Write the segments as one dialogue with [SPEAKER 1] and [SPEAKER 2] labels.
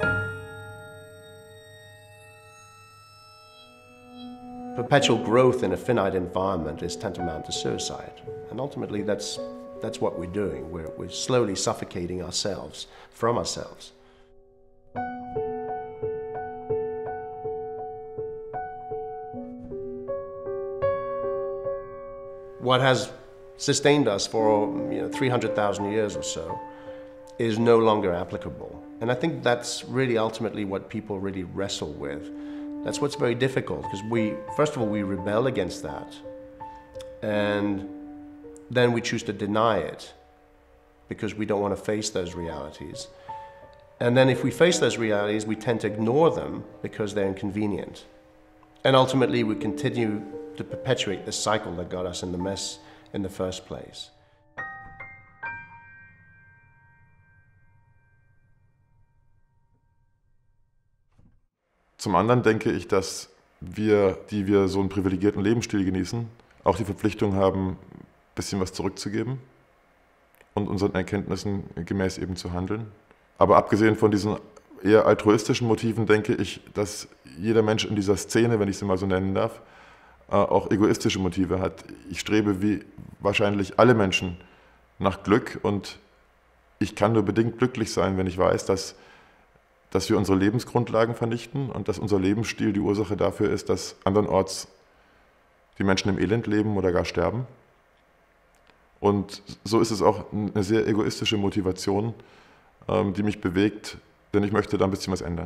[SPEAKER 1] Perpetual growth in a finite environment is tantamount to suicide. And ultimately that's what we're doing. We're slowly suffocating ourselves from ourselves. What has sustained us for 300,000 years or so is no longer applicable. And I think that's really ultimately what people really wrestle with. That's what's very difficult, because first of all, we rebel against that. And then we choose to deny it because we don't want to face those realities. And then if we face those realities, we tend to ignore them because they're inconvenient. And ultimately, we continue to perpetuate the cycle that got us in the mess in the first place.
[SPEAKER 2] Zum anderen denke ich, dass wir, die wir so einen privilegierten Lebensstil genießen, auch die Verpflichtung haben, ein bisschen was zurückzugeben und unseren Erkenntnissen gemäß eben zu handeln. Aber abgesehen von diesen eher altruistischen Motiven denke ich, dass jeder Mensch in dieser Szene, wenn ich sie mal so nennen darf, auch egoistische Motive hat. Ich strebe wie wahrscheinlich alle Menschen nach Glück und ich kann nur bedingt glücklich sein, wenn ich weiß, dass wir unsere Lebensgrundlagen vernichten und dass unser Lebensstil die Ursache dafür ist, dass andernorts die Menschen im Elend leben oder gar sterben. Und so ist es auch eine sehr egoistische Motivation, die mich bewegt, denn ich möchte da ein bisschen was ändern.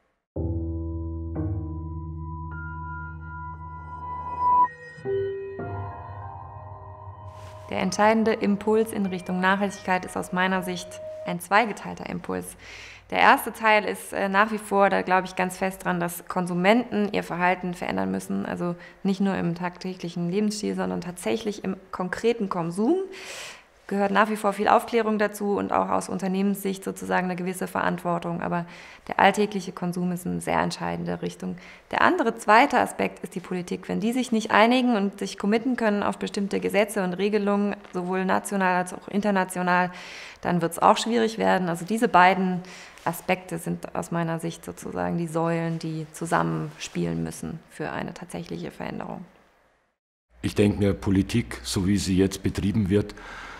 [SPEAKER 3] Der entscheidende Impuls in Richtung Nachhaltigkeit ist aus meiner Sicht ein zweigeteilter Impuls. Der erste Teil ist nach wie vor, da glaube ich ganz fest dran, dass Konsumenten ihr Verhalten verändern müssen, also nicht nur im tagtäglichen Lebensstil, sondern tatsächlich im konkreten Konsum. Gehört nach wie vor viel Aufklärung dazu und auch aus Unternehmenssicht sozusagen eine gewisse Verantwortung. Aber der alltägliche Konsum ist eine sehr entscheidende Richtung. Der andere, zweite Aspekt ist die Politik. Wenn die sich nicht einigen und sich committen können auf bestimmte Gesetze und Regelungen, sowohl national als auch international, dann wird es auch schwierig werden. Also diese beiden Aspekte sind aus meiner Sicht sozusagen die Säulen, die zusammenspielen müssen für eine tatsächliche Veränderung.
[SPEAKER 4] Ich denke mir, Politik, so wie sie jetzt betrieben wird,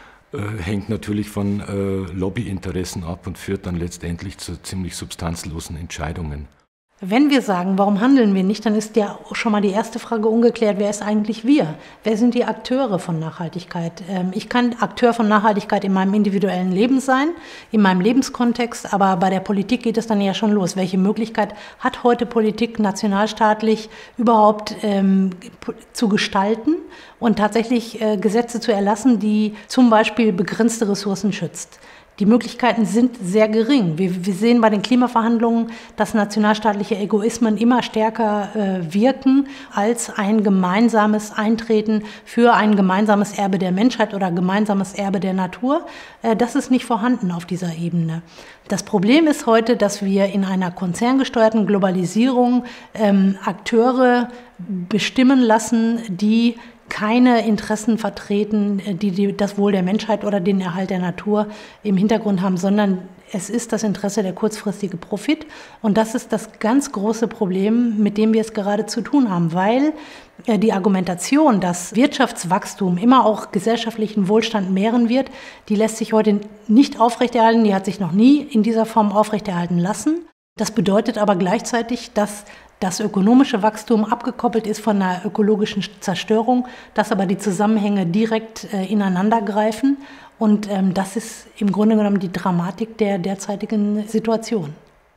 [SPEAKER 4] hängt natürlich von Lobbyinteressen ab und führt dann letztendlich zu ziemlich substanzlosen Entscheidungen.
[SPEAKER 5] Wenn wir sagen, warum handeln wir nicht, dann ist ja schon mal die erste Frage ungeklärt, wer ist eigentlich wir? Wer sind die Akteure von Nachhaltigkeit? Ich kann Akteur von Nachhaltigkeit in meinem individuellen Leben sein, in meinem Lebenskontext, aber bei der Politik geht es dann ja schon los. Welche Möglichkeit hat heute Politik nationalstaatlich überhaupt zu gestalten und tatsächlich Gesetze zu erlassen, die zum Beispiel begrenzte Ressourcen schützt? Die Möglichkeiten sind sehr gering. Wir sehen bei den Klimaverhandlungen, dass nationalstaatliche Egoismen immer stärker wirken als ein gemeinsames Eintreten für ein gemeinsames Erbe der Menschheit oder gemeinsames Erbe der Natur. Das ist nicht vorhanden auf dieser Ebene. Das Problem ist heute, dass wir in einer konzerngesteuerten Globalisierung Akteure bestimmen lassen, die keine Interessen vertreten, die das Wohl der Menschheit oder den Erhalt der Natur im Hintergrund haben, sondern es ist das Interesse der kurzfristige Profit. Und das ist das ganz große Problem, mit dem wir es gerade zu tun haben, weil die Argumentation, dass Wirtschaftswachstum immer auch gesellschaftlichen Wohlstand mehren wird, die lässt sich heute nicht aufrechterhalten, die hat sich noch nie in dieser Form aufrechterhalten lassen. Das bedeutet aber gleichzeitig, dass das ökonomische Wachstum abgekoppelt ist von einer ökologischen Zerstörung, dass aber die Zusammenhänge direkt ineinander greifen. Und das ist im Grunde genommen die Dramatik der derzeitigen Situation.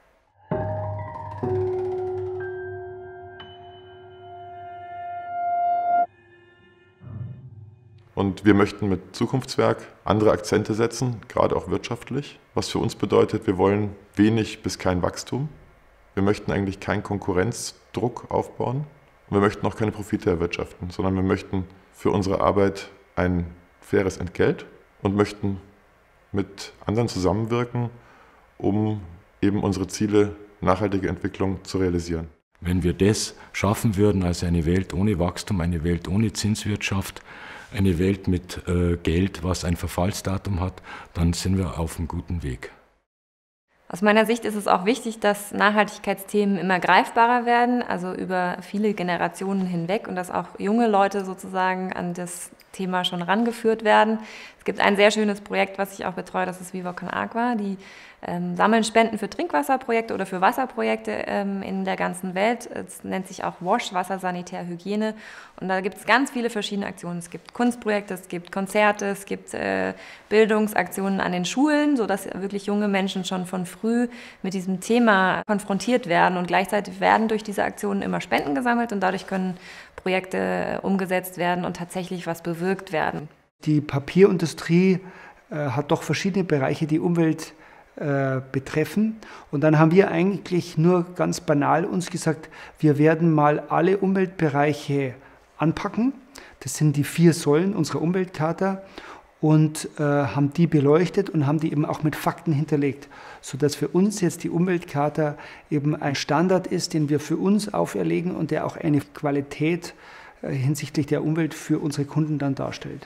[SPEAKER 2] Und wir möchten mit Zukunftswerk andere Akzente setzen, gerade auch wirtschaftlich, was für uns bedeutet, wir wollen wenig bis kein Wachstum. Wir möchten eigentlich keinen Konkurrenzdruck aufbauen und wir möchten auch keine Profite erwirtschaften, sondern wir möchten für unsere Arbeit ein faires Entgelt und möchten mit anderen zusammenwirken, um eben unsere Ziele nachhaltige Entwicklung zu realisieren.
[SPEAKER 4] Wenn wir das schaffen würden, also eine Welt ohne Wachstum, eine Welt ohne Zinswirtschaft, eine Welt mit Geld, was ein Verfallsdatum hat, dann sind wir auf einem guten Weg.
[SPEAKER 3] Aus meiner Sicht ist es auch wichtig, dass Nachhaltigkeitsthemen immer greifbarer werden, also über viele Generationen hinweg und dass auch junge Leute sozusagen an das Thema schon rangeführt werden. Es gibt ein sehr schönes Projekt, was ich auch betreue, das ist Viva Con Agua. Die sammeln Spenden für Trinkwasserprojekte oder für Wasserprojekte in der ganzen Welt. Es nennt sich auch WASH, Wasser, Sanitär, Hygiene. Und da gibt es ganz viele verschiedene Aktionen. Es gibt Kunstprojekte, es gibt Konzerte, es gibt Bildungsaktionen an den Schulen, sodass wirklich junge Menschen schon von früh mit diesem Thema konfrontiert werden. Und gleichzeitig werden durch diese Aktionen immer Spenden gesammelt und dadurch können Projekte umgesetzt werden und tatsächlich was bewirkt werden.
[SPEAKER 6] Die Papierindustrie hat doch verschiedene Bereiche, die Umwelt betreffen. Und dann haben wir eigentlich nur ganz banal uns gesagt, wir werden mal alle Umweltbereiche anpacken. Das sind die 4 Säulen unserer Umweltcharta und haben die beleuchtet und haben die eben auch mit Fakten hinterlegt, sodass für uns jetzt die Umweltcharta eben ein Standard ist, den wir für uns auferlegen und der auch eine Qualität hinsichtlich der Umwelt für unsere Kunden dann darstellt.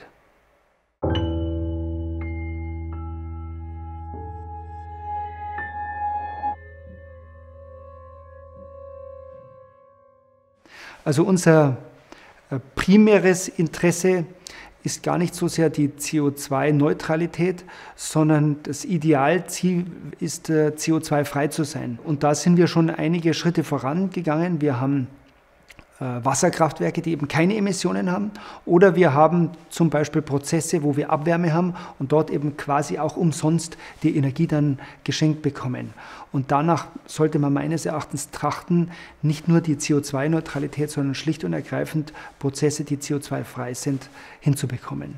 [SPEAKER 6] Also unser primäres Interesse ist gar nicht so sehr die CO2-Neutralität, sondern das Idealziel ist, CO2-frei zu sein. Und da sind wir schon einige Schritte vorangegangen. Wir haben Wasserkraftwerke, die eben keine Emissionen haben, oder wir haben zum Beispiel Prozesse, wo wir Abwärme haben und dort eben quasi auch umsonst die Energie dann geschenkt bekommen. Und danach sollte man meines Erachtens trachten, nicht nur die CO2-Neutralität, sondern schlicht und ergreifend Prozesse, die CO2-frei sind, hinzubekommen.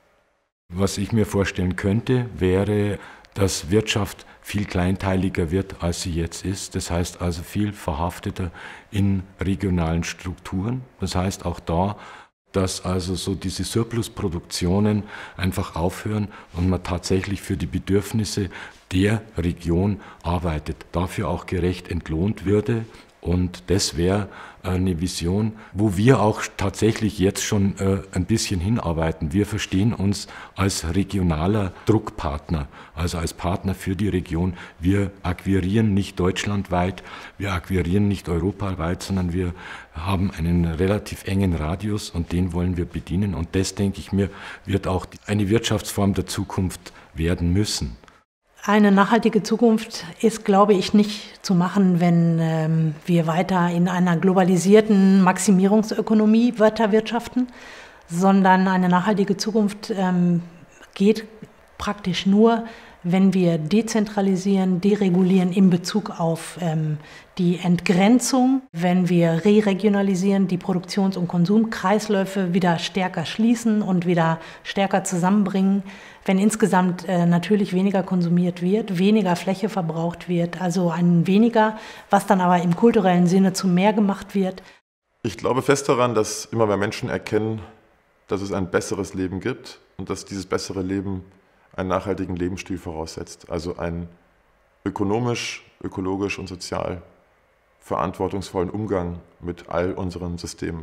[SPEAKER 4] Was ich mir vorstellen könnte, wäre, dass Wirtschaft viel kleinteiliger wird, als sie jetzt ist. Das heißt also viel verhafteter in regionalen Strukturen. Das heißt auch da, dass also so diese Surplusproduktionen einfach aufhören und man tatsächlich für die Bedürfnisse der Region arbeitet, dafür auch gerecht entlohnt würde. Und das wäre eine Vision, wo wir auch tatsächlich jetzt schon ein bisschen hinarbeiten. Wir verstehen uns als regionaler Druckpartner, also als Partner für die Region. Wir akquirieren nicht deutschlandweit, wir akquirieren nicht europaweit, sondern wir haben einen relativ engen Radius und den wollen wir bedienen. Und das, denke ich mir, wird auch eine Wirtschaftsform der Zukunft werden müssen.
[SPEAKER 5] Eine nachhaltige Zukunft ist, glaube ich, nicht zu machen, wenn wir weiter in einer globalisierten Maximierungsökonomie weiterwirtschaften, sondern eine nachhaltige Zukunft geht praktisch nur, wenn wir dezentralisieren, deregulieren in Bezug auf die Entgrenzung, wenn wir re-regionalisieren, die Produktions- und Konsumkreisläufe wieder stärker schließen und wieder stärker zusammenbringen, wenn insgesamt natürlich weniger konsumiert wird, weniger Fläche verbraucht wird, also ein weniger, was dann aber im kulturellen Sinne zu mehr gemacht wird.
[SPEAKER 2] Ich glaube fest daran, dass immer mehr Menschen erkennen, dass es ein besseres Leben gibt und dass dieses bessere Leben einen nachhaltigen Lebensstil voraussetzt, also einen ökonomisch, ökologisch und sozial verantwortungsvollen Umgang mit all unseren Systemen.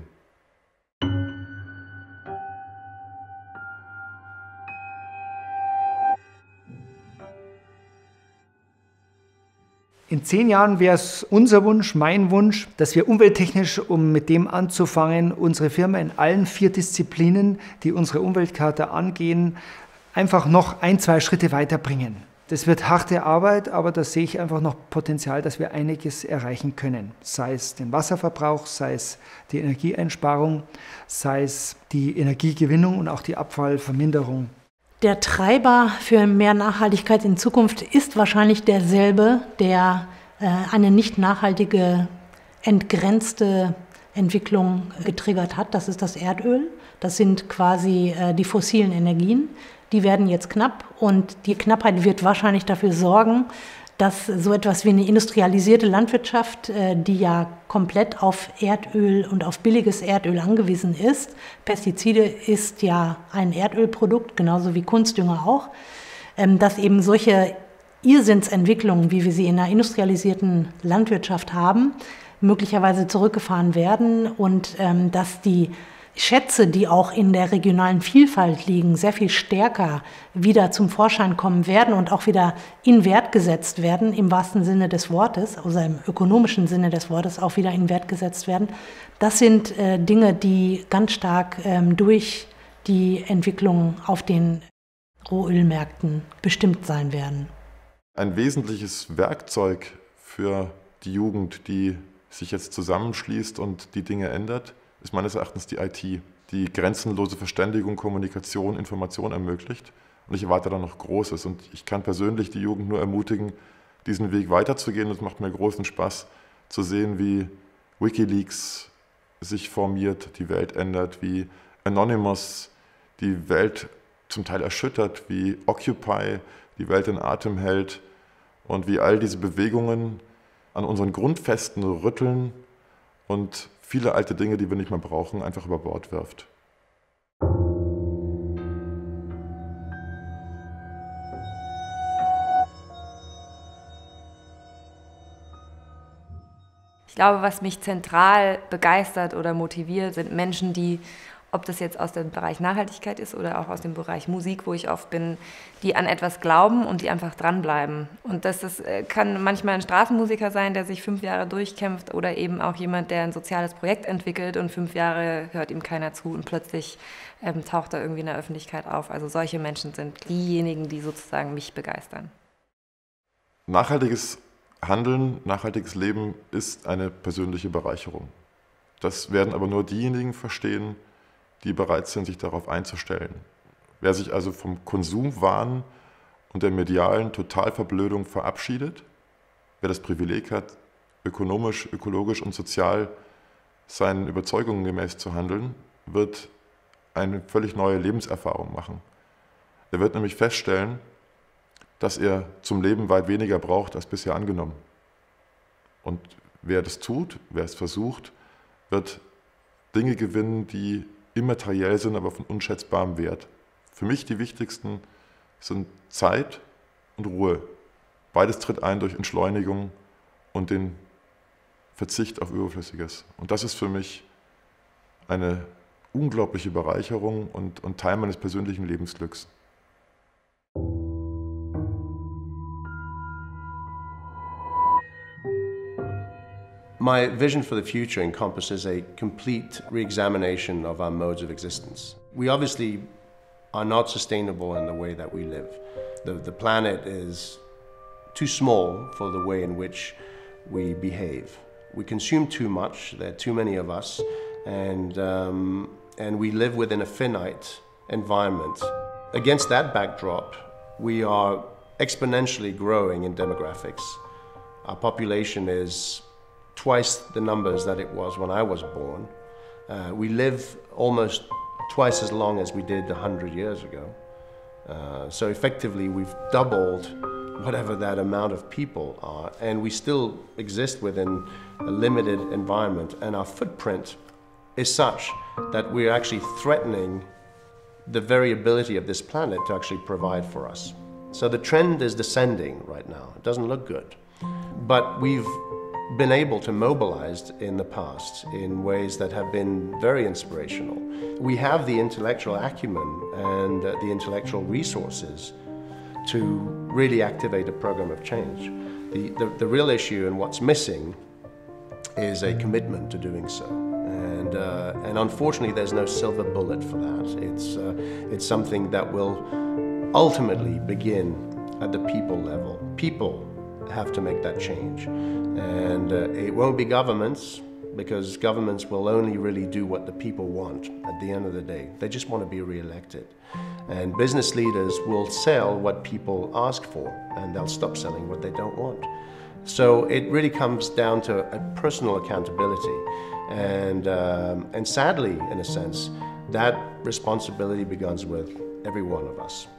[SPEAKER 6] In 10 Jahren wäre es unser Wunsch, mein Wunsch, dass wir umwelttechnisch, um mit dem anzufangen, unsere Firma in allen 4 Disziplinen, die unsere Umweltcharta angehen, einfach noch 1-2 Schritte weiterbringen. Das wird harte Arbeit, aber da sehe ich einfach noch Potenzial, dass wir einiges erreichen können. Sei es den Wasserverbrauch, sei es die Energieeinsparung, sei es die Energiegewinnung und auch die Abfallverminderung.
[SPEAKER 5] Der Treiber für mehr Nachhaltigkeit in Zukunft ist wahrscheinlich derselbe, der eine nicht nachhaltige, entgrenzte Entwicklung getriggert hat. Das ist das Erdöl. Das sind quasi die fossilen Energien. Die werden jetzt knapp und die Knappheit wird wahrscheinlich dafür sorgen, dass so etwas wie eine industrialisierte Landwirtschaft, die ja komplett auf Erdöl und auf billiges Erdöl angewiesen ist, Pestizide ist ja ein Erdölprodukt, genauso wie Kunstdünger auch, dass eben solche Irrsinnsentwicklungen, wie wir sie in einer industrialisierten Landwirtschaft haben, möglicherweise zurückgefahren werden und dass die Schätze, die auch in der regionalen Vielfalt liegen, sehr viel stärker wieder zum Vorschein kommen werden und auch wieder in Wert gesetzt werden, im wahrsten Sinne des Wortes, also im ökonomischen Sinne des Wortes auch wieder in Wert gesetzt werden. Das sind Dinge, die ganz stark durch die Entwicklung auf den Rohölmärkten bestimmt sein werden.
[SPEAKER 2] Ein wesentliches Werkzeug für die Jugend, die sich jetzt zusammenschließt und die Dinge ändert, ist meines Erachtens die IT, die grenzenlose Verständigung, Kommunikation, Information ermöglicht. Und ich erwarte da noch Großes. Und ich kann persönlich die Jugend nur ermutigen, diesen Weg weiterzugehen. Es macht mir großen Spaß zu sehen, wie WikiLeaks sich formiert, die Welt ändert, wie Anonymous die Welt zum Teil erschüttert, wie Occupy die Welt in Atem hält und wie all diese Bewegungen an unseren Grundfesten rütteln und viele alte Dinge, die wir nicht mehr brauchen, einfach über Bord wirft.
[SPEAKER 3] Ich glaube, was mich zentral begeistert oder motiviert, sind Menschen, die, ob das jetzt aus dem Bereich Nachhaltigkeit ist oder auch aus dem Bereich Musik, wo ich oft bin, die an etwas glauben und die einfach dranbleiben. Und das kann manchmal ein Straßenmusiker sein, der sich 5 Jahre durchkämpft oder eben auch jemand, der ein soziales Projekt entwickelt und 5 Jahre hört ihm keiner zu und plötzlich taucht er irgendwie in der Öffentlichkeit auf. Also solche Menschen sind diejenigen, die sozusagen mich begeistern.
[SPEAKER 2] Nachhaltiges Handeln, nachhaltiges Leben ist eine persönliche Bereicherung. Das werden aber nur diejenigen verstehen, die bereit sind, sich darauf einzustellen. Wer sich also vom Konsumwahn und der medialen Totalverblödung verabschiedet, wer das Privileg hat, ökonomisch, ökologisch und sozial seinen Überzeugungen gemäß zu handeln, wird eine völlig neue Lebenserfahrung machen. Er wird nämlich feststellen, dass er zum Leben weit weniger braucht als bisher angenommen. Und wer das tut, wer es versucht, wird Dinge gewinnen, die immateriell sind, aber von unschätzbarem Wert. Für mich die wichtigsten sind Zeit und Ruhe. Beides tritt ein durch Entschleunigung und den Verzicht auf Überflüssiges. Und das ist für mich eine unglaubliche Bereicherung und Teil meines persönlichen Lebensglücks.
[SPEAKER 1] My vision for the future encompasses a complete re-examination of our modes of existence. We obviously are not sustainable in the way that we live. The planet is too small for the way in which we behave. We consume too much, there are too many of us, and we live within a finite environment. Against that backdrop, we are exponentially growing in demographics. Our population is twice the numbers that it was when I was born. We live almost twice as long as we did 100 years ago. So effectively, we've doubled whatever that amount of people are, and we still exist within a limited environment, and our footprint is such that we're actually threatening the very ability of this planet to actually provide for us. So the trend is descending right now. It doesn't look good. But we've been able to mobilize in the past in ways that have been very inspirational. We have the intellectual acumen and the intellectual resources to really activate a program of change. The real issue and what's missing is a commitment to doing so. And unfortunately, there's no silver bullet for that. It's something that will ultimately begin at the people level. People have to make that change. And it won't be governments, because governments will only really do what the people want at the end of the day. They just want to be re-elected. And business leaders will sell what people ask for, and they'll stop selling what they don't want. So it really comes down to a personal accountability. And sadly, in a sense, that responsibility begins with every one of us.